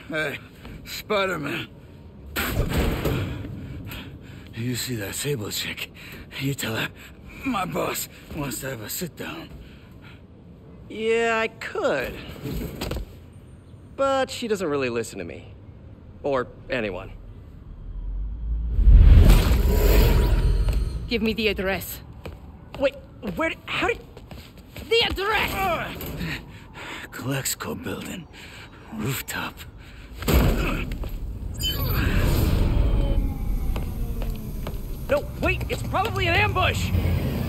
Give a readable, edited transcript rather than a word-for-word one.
Hey, Spider-Man. You see that Sable chick? You tell her my boss wants to have a sit-down. Yeah, I could. But she doesn't really listen to me. Or anyone. Give me the address. Wait, how did... The address! Colexco building. Rooftop. No, wait, it's probably an ambush!